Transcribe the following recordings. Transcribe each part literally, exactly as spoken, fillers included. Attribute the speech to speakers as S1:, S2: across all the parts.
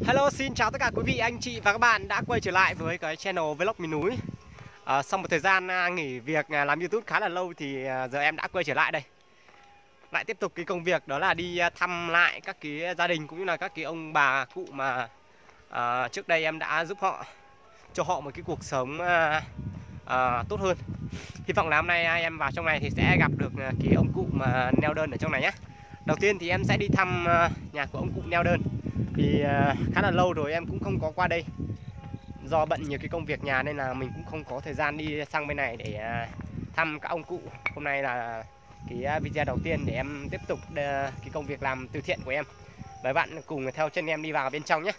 S1: Hello, xin chào tất cả quý vị, anh chị và các bạn đã quay trở lại với cái channel Vlog miền núi. à, Sau một thời gian à, nghỉ việc à, làm YouTube khá là lâu thì à, giờ em đã quay trở lại đây. Lại tiếp tục cái công việc đó là đi à, thăm lại các cái gia đình cũng như là các cái ông bà cụ mà à, trước đây em đã giúp họ, cho họ một cái cuộc sống à, à, tốt hơn. Hy vọng là hôm nay em vào trong này thì sẽ gặp được cái ông cụ mà neo đơn ở trong này nhé. Đầu tiên thì em sẽ đi thăm à, nhà của ông cụ neo đơn. Vì uh, khá là lâu rồi em cũng không có qua đây. Do bận nhiều cái công việc nhà nên là mình cũng không có thời gian đi sang bên này để uh, thăm các ông cụ. Hôm nay là cái video đầu tiên để em tiếp tục uh, cái công việc làm từ thiện của em. Mấy bạn cùng theo chân em đi vào bên trong nhé.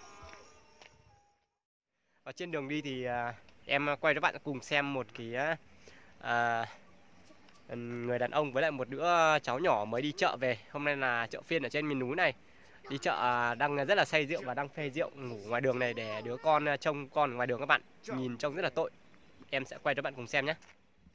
S1: Ở trên đường đi thì uh, em quay cho bạn cùng xem một cái uh, người đàn ông với lại một đứa cháu nhỏ mới đi chợ về. Hôm nay là chợ phiên ở trên miền núi này. Đi chợ đang rất là say rượu và đang phê rượu ngủ ngoài đường này để đứa con trông con ngoài đường các bạn. Nhìn trông rất là tội. Em sẽ quay cho bạn cùng xem nhé.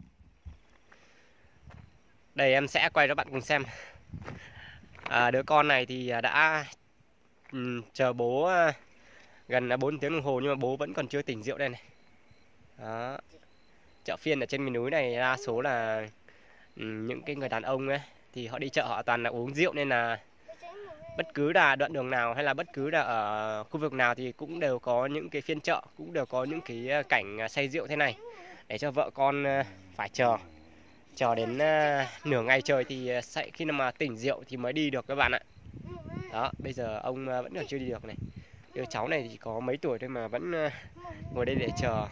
S1: Đây em sẽ quay cho bạn cùng xem. à, Đứa con này thì đã um, chờ bố gần bốn tiếng đồng hồ nhưng mà bố vẫn còn chưa tỉnh rượu đây này. Đó. Chợ phiên ở trên miền núi này đa số là um, những cái người đàn ông ấy, thì họ đi chợ họ toàn là uống rượu nên là bất cứ là đoạn đường nào hay là bất cứ là ở khu vực nào thì cũng đều có những cái phiên chợ, cũng đều có những cái cảnh say rượu thế này để cho vợ con phải chờ chờ đến nửa ngày trời thì sẽ khi nào mà tỉnh rượu thì mới đi được các bạn ạ. Đó, bây giờ ông vẫn còn chưa đi được này. Đứa cháu này thì có mấy tuổi thôi mà vẫn ngồi đây để chờ.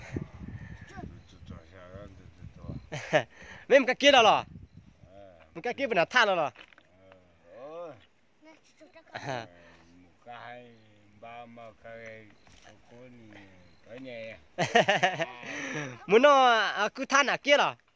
S1: Mấy một cái kia đâu rồi? Một cái kia vẫn là than rồi rồi.
S2: À. Cái ba mà cái con cái nhà
S1: muốn nó cứ than ở kia rồi.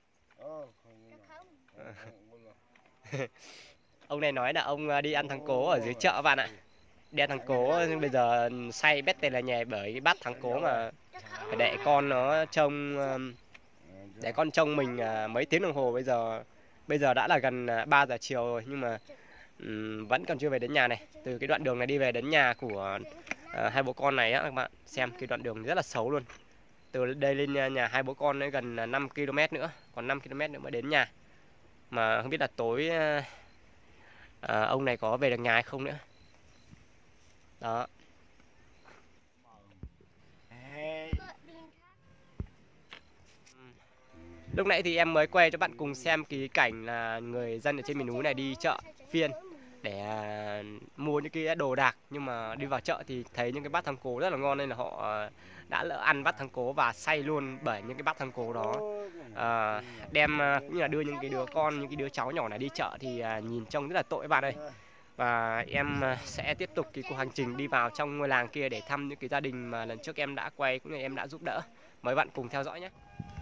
S1: Ông này nói là ông đi ăn thắng cố ở dưới chợ bạn ạ. Đi ăn thắng cố bây giờ say bét tên là nhè bởi cái bát thắng cố mà phải để con nó trông, để con trông mình mấy tiếng đồng hồ. Bây giờ bây giờ đã là gần ba giờ chiều rồi nhưng mà um, vẫn còn chưa về đến nhà này. Từ cái đoạn đường này đi về đến nhà của uh, hai bố con này á các bạn, xem cái đoạn đường rất là xấu luôn. Từ đây lên nhà hai bố con ấy gần năm ki lô mét nữa, còn năm ki lô mét nữa mới đến nhà. Mà không biết là tối uh, uh, ông này có về được nhà hay không nữa. Đó. Lúc nãy thì em mới quay cho bạn cùng xem cái cảnh là người dân ở trên miền núi này đi chợ phiên để mua những cái đồ đạc, nhưng mà đi vào chợ thì thấy những cái bát thắng cố rất là ngon nên là họ đã lỡ ăn bát thắng cố và say luôn bởi những cái bát thắng cố đó. À, đem cũng như là đưa những cái đứa con, những cái đứa cháu nhỏ này đi chợ thì nhìn trông rất là tội các bạn ơi. Và em sẽ tiếp tục cái cuộc hành trình đi vào trong ngôi làng kia để thăm những cái gia đình mà lần trước em đã quay cũng như em đã giúp đỡ. Mời bạn cùng theo dõi nhé.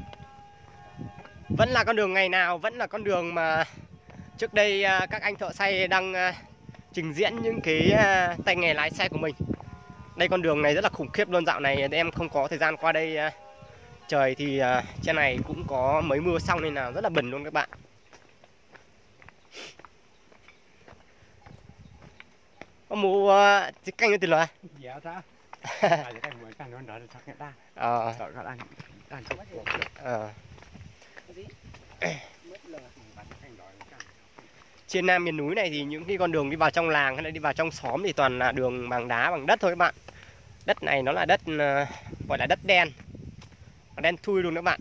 S1: Vẫn là con đường ngày nào, vẫn là con đường mà trước đây các anh thợ xây đang trình diễn những cái tay nghề lái xe của mình. Đây con đường này rất là khủng khiếp luôn, dạo này em không có thời gian qua đây. Trời thì trên này cũng có mới mưa xong nên là rất là bẩn luôn các bạn. Có mù canh lên từ lời.
S3: Dạ ta.
S1: Ờ. Ờ. Trên Nam miền núi này thì những cái con đường đi vào trong làng hay là đi vào trong xóm thì toàn là đường bằng đá, bằng đất thôi các bạn. Đất này nó là đất uh, gọi là đất đen, đen thui luôn các bạn.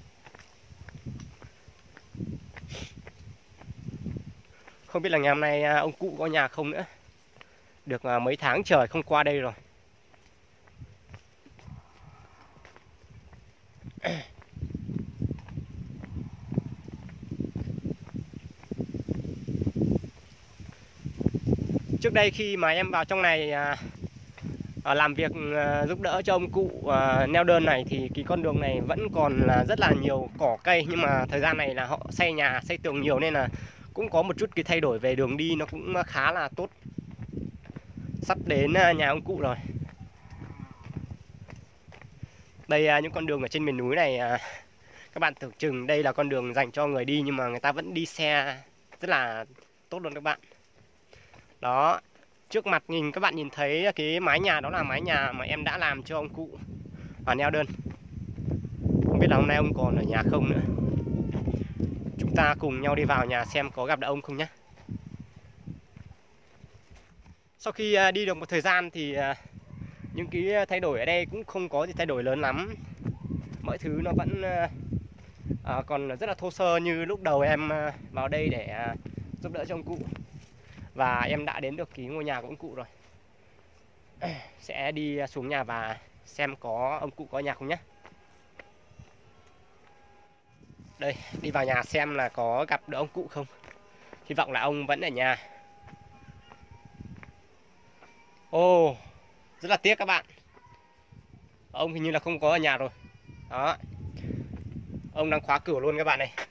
S1: Không biết là ngày hôm nay ông cụ có nhà không nữa. Được uh, mấy tháng trời không qua đây rồi. Trước đây khi mà em vào trong này à, à, làm việc à, giúp đỡ cho ông cụ à, neo đơn này thì cái con đường này vẫn còn là rất là nhiều cỏ cây, nhưng mà thời gian này là họ xây nhà, xây tường nhiều nên là cũng có một chút cái thay đổi về đường đi, nó cũng khá là tốt. Sắp đến à, nhà ông cụ rồi. Đây à, những con đường ở trên miền núi này à, các bạn tưởng chừng đây là con đường dành cho người đi nhưng mà người ta vẫn đi xe rất là tốt luôn các bạn. Đó, Trước mặt nhìn các bạn nhìn thấy cái mái nhà, đó là mái nhà mà em đã làm cho ông cụ và neo đơn. Không biết là hôm nay ông còn ở nhà không nữa. Chúng ta cùng nhau đi vào nhà xem có gặp được ông không nhé. Sau khi đi được một thời gian thì những cái thay đổi ở đây cũng không có gì thay đổi lớn lắm. Mọi thứ nó vẫn à, còn rất là thô sơ như lúc đầu em vào đây để à, giúp đỡ cho ông cụ. Và em đã đến được cái ngôi nhà của ông cụ rồi. Sẽ đi xuống nhà và xem có ông cụ có ở nhà không nhé. Đây, đi vào nhà xem là có gặp được ông cụ không. Hy vọng là ông vẫn ở nhà. Ồ, oh, rất là tiếc các bạn. Ông hình như là không có ở nhà rồi. Đó. Ông đang khóa cửa luôn các bạn này.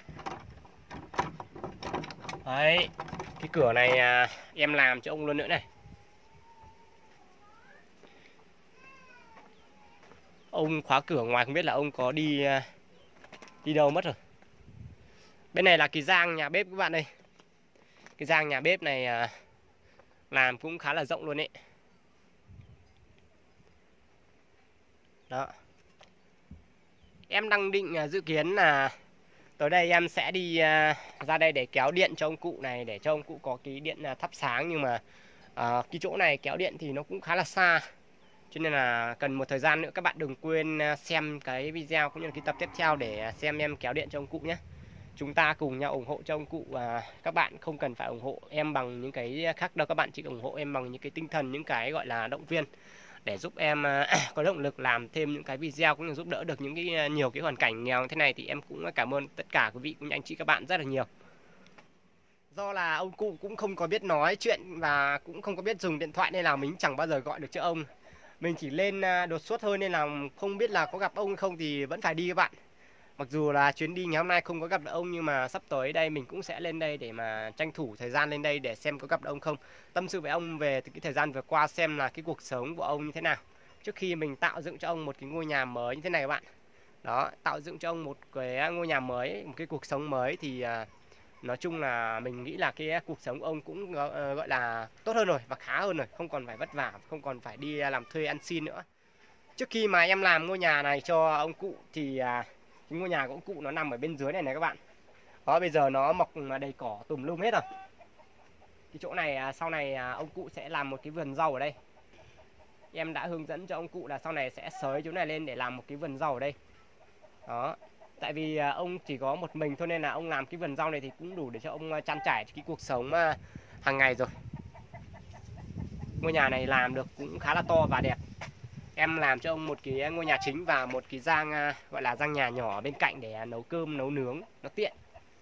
S1: Đấy, cái cửa này à, em làm cho ông luôn nữa này. Ông khóa cửa ngoài, không biết là ông có đi à, đi đâu mất rồi. Bên này là cái giang nhà bếp các bạn ơi. Cái giang nhà bếp này à, làm cũng khá là rộng luôn ấy. Đó. Em đang định à, dự kiến là tới đây em sẽ đi à, ra đây để kéo điện cho ông cụ này, để cho ông cụ có cái điện à, thắp sáng. Nhưng mà à, cái chỗ này kéo điện thì nó cũng khá là xa, cho nên là cần một thời gian nữa. Các bạn đừng quên xem cái video cũng như là cái tập tiếp theo để xem em kéo điện cho ông cụ nhé. Chúng ta cùng nhau ủng hộ cho ông cụ. Và các bạn không cần phải ủng hộ em bằng những cái khác đâu. Các bạn chỉ ủng hộ em bằng những cái tinh thần, những cái gọi là động viên, để giúp em có động lực làm thêm những cái video cũng như giúp đỡ được những cái nhiều cái hoàn cảnh nghèo như thế này. Thì em cũng cảm ơn tất cả quý vị cũng như anh chị các bạn rất là nhiều. Do là ông cụ cũng không có biết nói chuyện và cũng không có biết dùng điện thoại, nên là mình chẳng bao giờ gọi được cho ông. Mình chỉ lên đột xuất thôi, nên là không biết là có gặp ông không thì vẫn phải đi các bạn. Mặc dù là chuyến đi ngày hôm nay không có gặp được ông, nhưng mà sắp tới đây mình cũng sẽ lên đây để mà tranh thủ thời gian lên đây để xem có gặp được ông không. Tâm sự với ông về cái thời gian vừa qua, xem là cái cuộc sống của ông như thế nào, trước khi mình tạo dựng cho ông một cái ngôi nhà mới như thế này các bạn. Đó, tạo dựng cho ông một cái ngôi nhà mới, một cái cuộc sống mới thì nói chung là mình nghĩ là cái cuộc sống của ông cũng gọi là tốt hơn rồi và khá hơn rồi, không còn phải vất vả, không còn phải đi làm thuê ăn xin nữa. Trước khi mà em làm ngôi nhà này cho ông cụ thì cái ngôi nhà của ông cụ nó nằm ở bên dưới này này các bạn. Đó, bây giờ nó mọc đầy cỏ tùm lum hết rồi. Cái chỗ này sau này ông cụ sẽ làm một cái vườn rau ở đây. Em đã hướng dẫn cho ông cụ là sau này sẽ xới chỗ này lên để làm một cái vườn rau ở đây. Đó. Tại vì ông chỉ có một mình thôi, nên là ông làm cái vườn rau này thì cũng đủ để cho ông trang trải cái cuộc sống hàng ngày rồi. Ngôi nhà này làm được cũng khá là to và đẹp. Em làm cho ông một cái ngôi nhà chính và một cái giang gọi là giang nhà nhỏ bên cạnh để nấu cơm, nấu nướng nó tiện.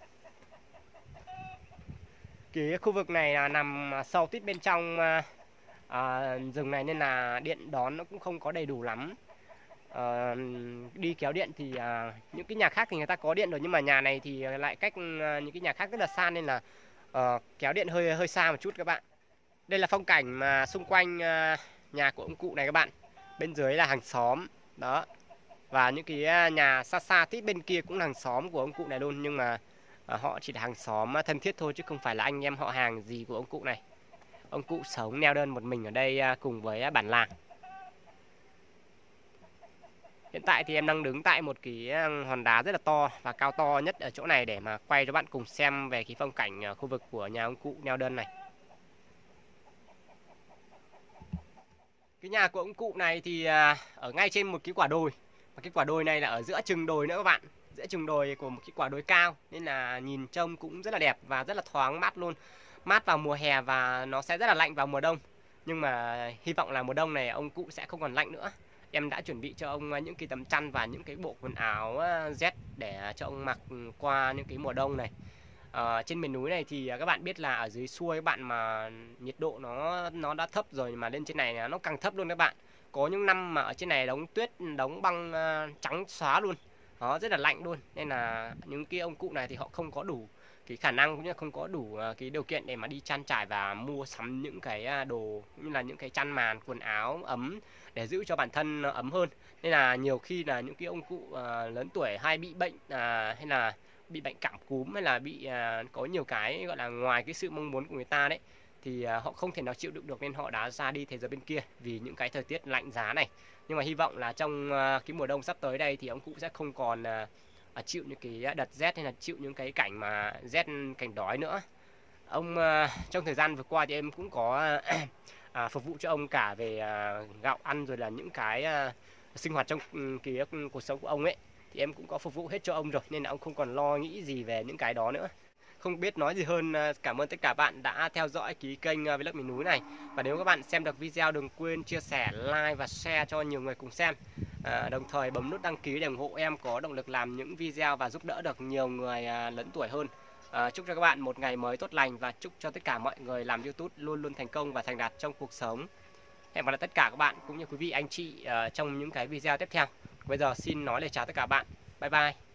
S1: Cái khu vực này là nằm sâu tít bên trong à, rừng này, nên là điện đón nó cũng không có đầy đủ lắm. À, đi kéo điện thì à, những cái nhà khác thì người ta có điện rồi, nhưng mà nhà này thì lại cách à, những cái nhà khác rất là xa, nên là à, kéo điện hơi hơi xa một chút các bạn. Đây là phong cảnh mà xung quanh à, nhà của ông cụ này các bạn. Bên dưới là hàng xóm đó, và những cái nhà xa xa tít bên kia cũng là hàng xóm của ông cụ này luôn, nhưng mà à, họ chỉ là hàng xóm thân thiết thôi, chứ không phải là anh em họ hàng gì của ông cụ này. Ông cụ sống neo đơn một mình ở đây à, cùng với bản làng. Hiện tại thì em đang đứng tại một cái hòn đá rất là to và cao to nhất ở chỗ này để mà quay cho bạn cùng xem về cái phong cảnh khu vực của nhà ông cụ neo đơn này. Cái nhà của ông cụ này thì ở ngay trên một cái quả đồi. Và cái quả đồi này là ở giữa chừng đồi nữa các bạn. Giữa chừng đồi của một cái quả đồi cao, nên là nhìn trông cũng rất là đẹp và rất là thoáng mát luôn. Mát vào mùa hè và nó sẽ rất là lạnh vào mùa đông. Nhưng mà hy vọng là mùa đông này ông cụ sẽ không còn lạnh nữa. Em đã chuẩn bị cho ông những cái tấm chăn và những cái bộ quần áo rét để cho ông mặc qua những cái mùa đông này. Ở trên miền núi này thì các bạn biết là ở dưới xuôi các bạn mà nhiệt độ nó nó đã thấp rồi, mà lên trên này nó càng thấp luôn các bạn. Có những năm mà ở trên này đóng tuyết, đóng băng trắng xóa luôn. Nó rất là lạnh luôn. Nên là những cái ông cụ này thì họ không có đủ cái khả năng cũng như không có đủ cái điều kiện để mà đi chăn trải và mua sắm những cái đồ như là những cái chăn màn, quần áo ấm để giữ cho bản thân ấm hơn. Nên là nhiều khi là những cái ông cụ uh, lớn tuổi hay bị bệnh uh, hay là bị bệnh cảm cúm, hay là bị uh, có nhiều cái gọi là ngoài cái sự mong muốn của người ta đấy, thì uh, họ không thể nào chịu đựng được nên họ đã ra đi thế giới bên kia vì những cái thời tiết lạnh giá này. Nhưng mà hy vọng là trong uh, cái mùa đông sắp tới đây thì ông cụ sẽ không còn uh, chịu những cái đợt rét hay là chịu những cái cảnh mà rét cảnh đói nữa. Ông uh, trong thời gian vừa qua thì em cũng có uh, à, phục vụ cho ông cả về uh, gạo ăn rồi là những cái uh, sinh hoạt trong um, cái um, cuộc sống của ông ấy, thì em cũng có phục vụ hết cho ông rồi nên là ông không còn lo nghĩ gì về những cái đó nữa. Không biết nói gì hơn, cảm ơn tất cả bạn đã theo dõi cái kênh Vlog miền núi này. Và nếu các bạn xem được video đừng quên chia sẻ, like và share cho nhiều người cùng xem. À, đồng thời bấm nút đăng ký để ủng hộ em có động lực làm những video và giúp đỡ được nhiều người lớn tuổi hơn. À, chúc cho các bạn một ngày mới tốt lành và chúc cho tất cả mọi người làm YouTube luôn luôn thành công và thành đạt trong cuộc sống. Hẹn gặp lại tất cả các bạn cũng như quý vị anh chị uh, trong những cái video tiếp theo. Bây giờ xin nói lời chào tất cả bạn. Bye bye.